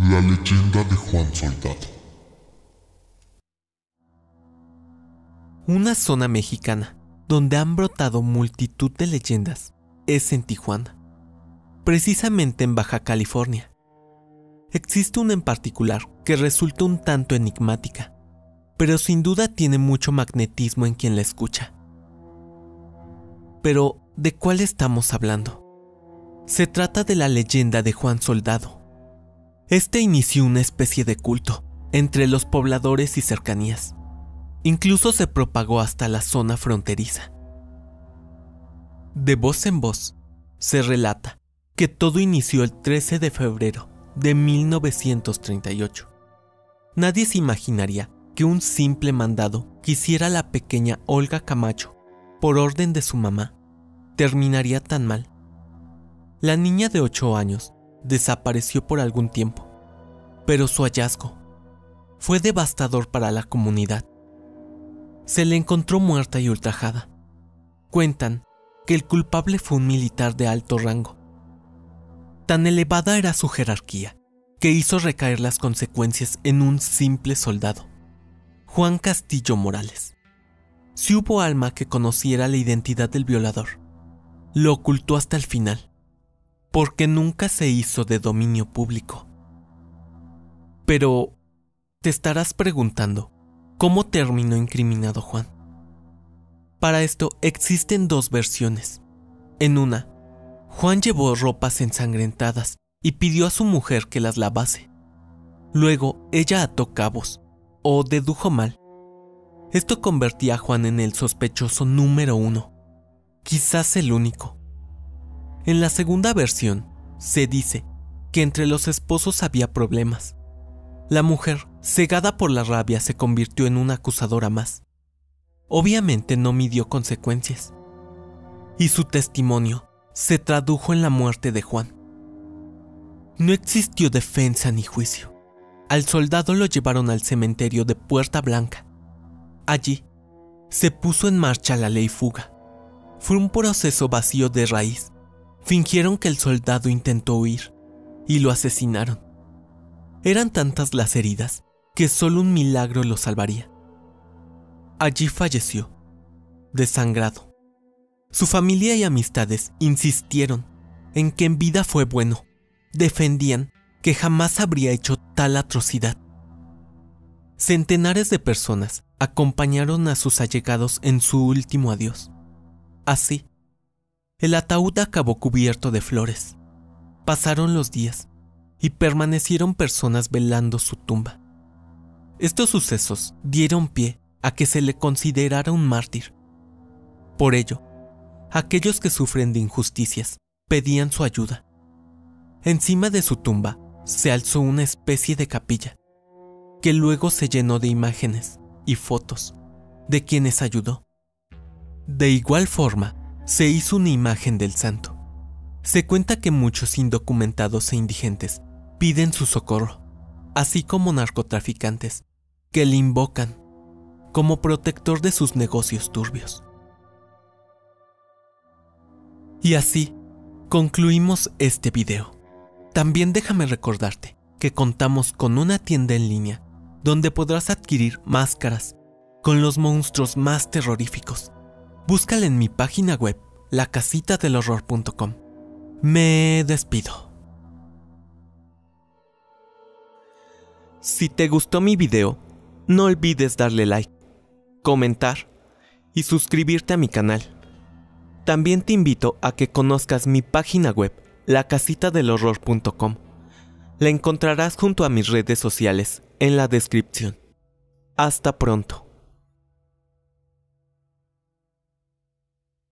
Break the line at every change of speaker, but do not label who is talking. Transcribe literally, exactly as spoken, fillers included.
La leyenda de Juan Soldado.
Una zona mexicana donde han brotado multitud de leyendas es en Tijuana, precisamente en Baja California. Existe una en particular que resulta un tanto enigmática, pero sin duda tiene mucho magnetismo en quien la escucha. Pero, ¿de cuál estamos hablando? Se trata de la leyenda de Juan Soldado. Este inició una especie de culto entre los pobladores y cercanías. Incluso se propagó hasta la zona fronteriza. De voz en voz, se relata que todo inició el trece de febrero de mil novecientos treinta y ocho. Nadie se imaginaría que un simple mandado que hiciera la pequeña Olga Camacho por orden de su mamá terminaría tan mal. La niña de ocho años desapareció por algún tiempo, pero su hallazgo fue devastador para la comunidad. Se le encontró muerta y ultrajada. Cuentan que el culpable fue un militar de alto rango. Tan elevada era su jerarquía que hizo recaer las consecuencias en un simple soldado, Juan Castillo Morales. Si hubo alma que conociera la identidad del violador, lo ocultó hasta el final, porque nunca se hizo de dominio público. Pero, te estarás preguntando, ¿cómo terminó incriminado Juan? Para esto existen dos versiones. En una, Juan llevó ropas ensangrentadas y pidió a su mujer que las lavase. Luego ella ató cabos, o dedujo mal. Esto convertía a Juan en el sospechoso número uno, quizás el único. En la segunda versión, se dice que entre los esposos había problemas. La mujer, cegada por la rabia, se convirtió en una acusadora más. Obviamente no midió consecuencias, y su testimonio se tradujo en la muerte de Juan. No existió defensa ni juicio. Al soldado lo llevaron al cementerio de Puerta Blanca. Allí, se puso en marcha la ley fuga. Fue un proceso vacío de raíz. Fingieron que el soldado intentó huir, y lo asesinaron. Eran tantas las heridas que solo un milagro lo salvaría. Allí falleció, desangrado. Su familia y amistades insistieron en que en vida fue bueno. Defendían que jamás habría hecho tal atrocidad. Centenares de personas acompañaron a sus allegados en su último adiós. Así, el ataúd acabó cubierto de flores. Pasaron los días y permanecieron personas velando su tumba. Estos sucesos dieron pie a que se le considerara un mártir. Por ello, aquellos que sufren de injusticias pedían su ayuda. Encima de su tumba se alzó una especie de capilla, que luego se llenó de imágenes y fotos de quienes ayudó. De igual forma, se hizo una imagen del santo. Se cuenta que muchos indocumentados e indigentes piden su socorro, así como narcotraficantes que le invocan como protector de sus negocios turbios. Y así concluimos este video. También déjame recordarte que contamos con una tienda en línea donde podrás adquirir máscaras con los monstruos más terroríficos. Búscala en mi página web, la casita del horror punto com. Me despido. Si te gustó mi video, no olvides darle like, comentar y suscribirte a mi canal. También te invito a que conozcas mi página web, la casita del horror punto com. La encontrarás junto a mis redes sociales en la descripción. Hasta pronto.